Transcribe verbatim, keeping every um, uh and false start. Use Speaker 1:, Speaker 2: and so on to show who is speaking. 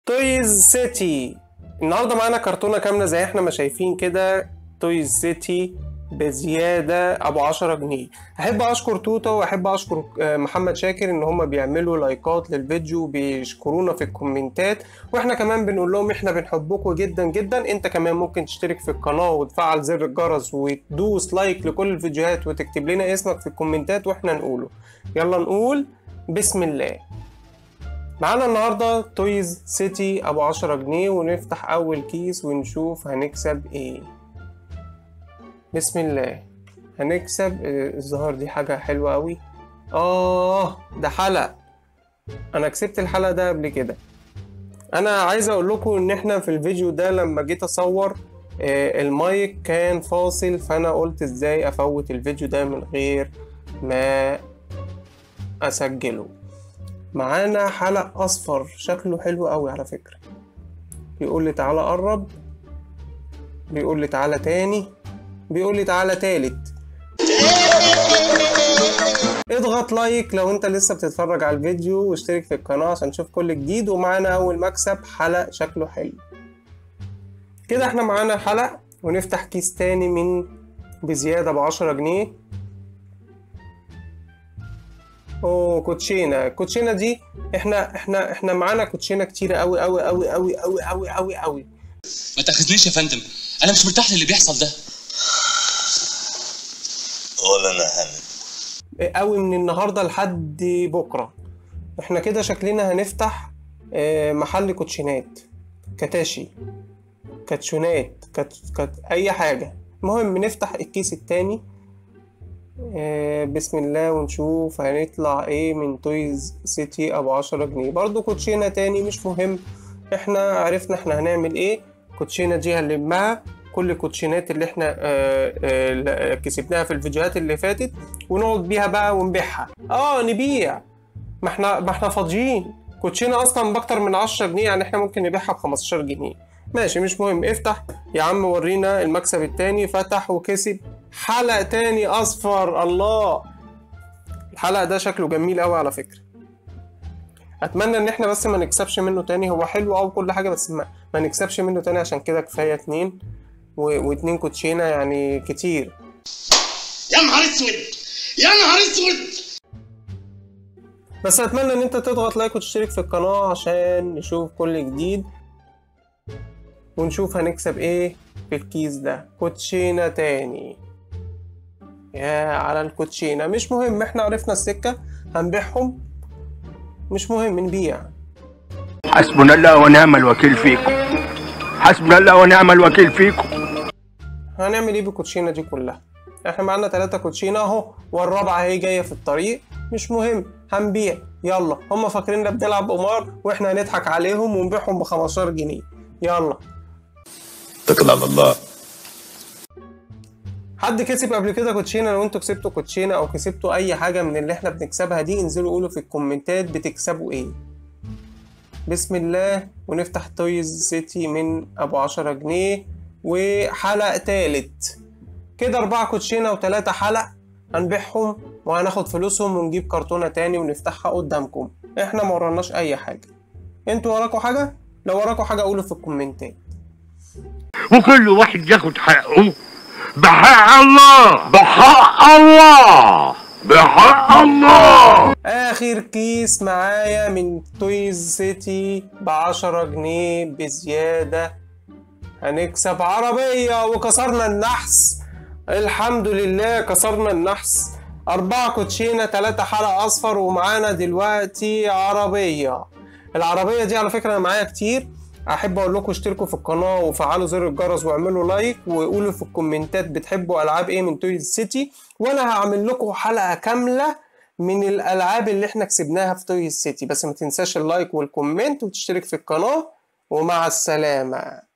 Speaker 1: تويز سيتي. النهارده معانا كرتونه كامله زي احنا ما شايفين كده. تويز سيتي بزياده ابو عشرة جنيه. احب اشكر توته واحب اشكر محمد شاكر ان هم بيعملوا لايكات للفيديو وبيشكرونا في الكومنتات، واحنا كمان بنقول لهم احنا بنحبكم جدا جدا. انت كمان ممكن تشترك في القناه وتفعل زر الجرس وتدوس لايك لكل الفيديوهات وتكتب لنا اسمك في الكومنتات واحنا نقوله. يلا نقول بسم الله. معانا النهاردة تويز سيتي ابو عشرة جنيه، ونفتح اول كيس ونشوف هنكسب ايه. بسم الله. هنكسب الظهر دي حاجة حلوة اوي. اه ده حلق، انا كسبت الحلق ده قبل كده. انا عايز اقول لكم ان احنا في الفيديو ده لما جيت اصور آه المايك كان فاصل، فانا قلت ازاي افوت الفيديو ده من غير ما اسجله. معانا حلق اصفر شكله حلو قوي على فكرة. بيقول لي تعالى قرب، بيقول لي تعالى تاني، بيقول لي تعالى تالت. اضغط لايك لو انت لسه بتتفرج على الفيديو، واشترك في القناة عشان تشوف كل جديد. ومعانا اول مكسب حلق شكله حلو كده. احنا معانا الحلق، ونفتح كيس تاني من بزيادة بعشرة جنيه. اوه كوتشينه. الكوتشينه دي احنا احنا احنا معانا كوتشينه كتيره قوي قوي قوي قوي قوي قوي قوي قوي.
Speaker 2: ما تاخذنيش يا فندم، انا مش مرتاح للي بيحصل ده.
Speaker 3: ولا انا هاني
Speaker 1: قوي من النهارده لحد بكره. احنا كده شكلنا هنفتح محل كوتشينات، كتاشي، كاتشونات، كات كات اي حاجه. المهم نفتح الكيس التاني. بسم الله ونشوف هنطلع ايه من تويز سيتي ابو عشرة جنيه. برضو كوتشينه تاني مش مهم، احنا عرفنا احنا هنعمل ايه. كوتشينه دي هنلمها كل الكوتشينات اللي احنا آآ آآ كسبناها في الفيديوهات اللي فاتت، ونقعد بيها بقى ونبيعها. اه نبيع، ما احنا ما احنا فاضيين. كوتشينه اصلا باكتر من عشرة جنيه، يعني احنا ممكن نبيعها ب خمستاشر جنيه. ماشي مش مهم. افتح يا عم ورينا المكسب التاني. فتح وكسب حلق تاني اصفر. الله، الحلق ده شكله جميل قوي على فكرة. اتمنى ان احنا بس ما نكسبش منه تاني. هو حلو او كل حاجة، بس ما, ما نكسبش منه تاني، عشان كده كفاية اتنين و... واتنين كوتشينة يعني كتير.
Speaker 3: يا نهار اسود يا نهار اسود.
Speaker 1: بس اتمنى ان انت تضغط لايك وتشترك في القناة عشان نشوف كل جديد، ونشوف هنكسب ايه في الكيس ده. كوتشينة تاني، يا على الكوتشينة. مش مهم، احنا عرفنا السكة، هنبيعهم مش مهم نبيع.
Speaker 4: حسبنا الله ونعم الوكيل فيكم، حسبنا الله ونعم الوكيل فيكم.
Speaker 1: هنعمل ايه بالكوتشينة دي كلها؟ احنا معانا تلاتة كوتشينة اهو، والرابعة اهي جاية في الطريق. مش مهم هنبيع. يلا، هما فاكريننا بنلعب قمار واحنا هنضحك عليهم ونبيعهم ب خمستاشر جنيه. يلا
Speaker 3: اتكل على الله.
Speaker 1: حد كسب قبل كده كوتشينه؟ لو انتوا كسبتوا كوتشينه او كسبتوا اي حاجه من اللي احنا بنكسبها دي، انزلوا قولوا في الكومنتات بتكسبوا ايه. بسم الله. ونفتح تويز سيتي من ابو عشرة جنيه وحلق تالت كده. اربعة كوتشينه وتلاتة حلق هنبيعهم وهناخد فلوسهم ونجيب كرتونه تاني ونفتحها قدامكم. احنا ما وراناش اي حاجه. انتوا وراكوا حاجه؟ لو وراكوا حاجه قولوا في الكومنتات.
Speaker 4: وكل واحد ياخد حقه بحق الله، بحق الله، بحق الله.
Speaker 1: اخر كيس معايا من تويز سيتي بعشرة جنيه بزيادة. هنكسب عربية، وكسرنا النحس. الحمد لله كسرنا النحس. اربعة كوتشينة تلاتة حلق اصفر، ومعانا دلوقتي عربية. العربية دي على فكرة انا معايا كتير. احب اقول لكم اشتركوا في القناه وفعلوا زر الجرس واعملوا لايك، وقولوا في الكومنتات بتحبوا العاب ايه من تويز سيتي، وانا هعمل لكم حلقه كامله من الالعاب اللي احنا كسبناها في تويز سيتي. بس ما تنساش اللايك والكومنت وتشترك في القناه، ومع السلامه.